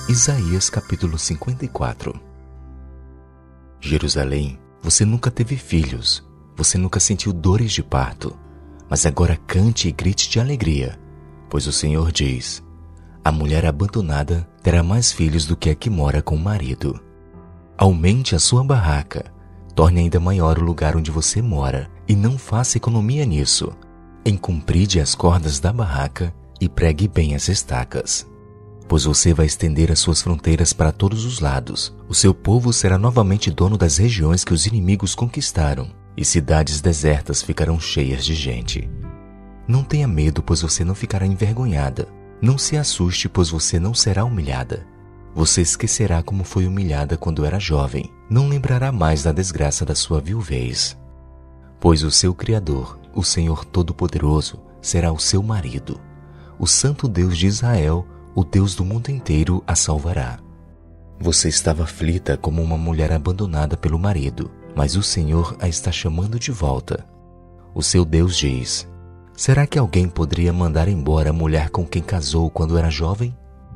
Isaías capítulo 54. Jerusalém, você nunca teve filhos, você nunca sentiu dores de parto, mas agora cante e grite de alegria, pois o Senhor diz: a mulher abandonada terá mais filhos do que a que mora com o marido. Aumente a sua barraca, torne ainda maior o lugar onde você mora e não faça economia nisso. Encompride as cordas da barraca e pregue bem as estacas. Pois você vai estender as suas fronteiras para todos os lados. O seu povo será novamente dono das regiões que os inimigos conquistaram, e cidades desertas ficarão cheias de gente. Não tenha medo, pois você não ficará envergonhada. Não se assuste, pois você não será humilhada. Você esquecerá como foi humilhada quando era jovem. Não lembrará mais da desgraça da sua viuvez. Pois o seu Criador, o Senhor Todo-Poderoso, será o seu marido. O Santo Deus de Israel, o Deus do mundo inteiro, a salvará. Você estava aflita como uma mulher abandonada pelo marido, mas o Senhor a está chamando de volta. O seu Deus diz: será que alguém poderia mandar embora a mulher com quem casou quando era jovem?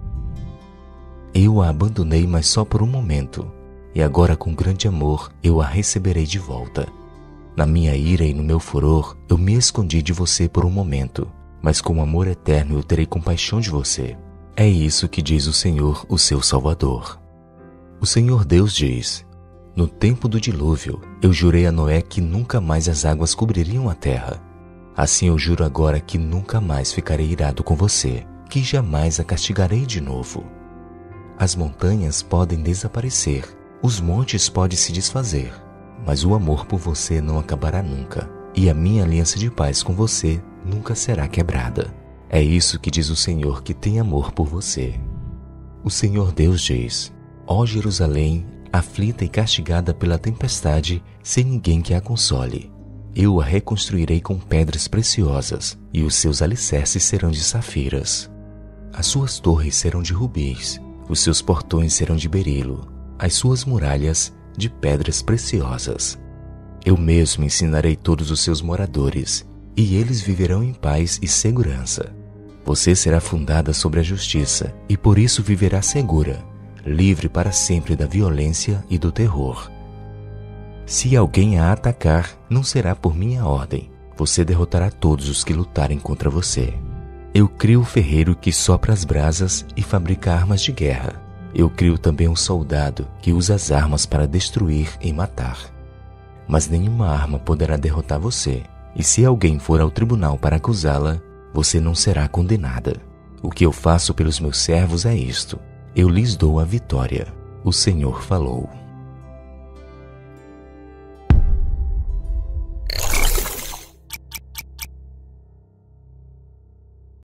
Eu a abandonei, mas só por um momento, e agora com grande amor eu a receberei de volta. Na minha ira e no meu furor eu me escondi de você por um momento, mas com amor eterno eu terei compaixão de você. É isso que diz o Senhor, o seu Salvador. O Senhor Deus diz: no tempo do dilúvio, eu jurei a Noé que nunca mais as águas cobririam a terra. Assim eu juro agora que nunca mais ficarei irado com você, que jamais a castigarei de novo. As montanhas podem desaparecer, os montes podem se desfazer, mas o amor por você não acabará nunca, e a minha aliança de paz com você nunca será quebrada. É isso que diz o Senhor que tem amor por você. O Senhor Deus diz: ó Jerusalém, aflita e castigada pela tempestade, sem ninguém que a console. Eu a reconstruirei com pedras preciosas, e os seus alicerces serão de safiras. As suas torres serão de rubis, os seus portões serão de berilo, as suas muralhas de pedras preciosas. Eu mesmo ensinarei todos os seus moradores, e eles viverão em paz e segurança. Você será fundada sobre a justiça, e por isso viverá segura, livre para sempre da violência e do terror. Se alguém a atacar, não será por minha ordem. Você derrotará todos os que lutarem contra você. Eu crio o ferreiro que sopra as brasas e fabrica armas de guerra. Eu crio também um soldado que usa as armas para destruir e matar. Mas nenhuma arma poderá derrotar você. E se alguém for ao tribunal para acusá-la, você não será condenada. O que eu faço pelos meus servos é isto: eu lhes dou a vitória. O Senhor falou.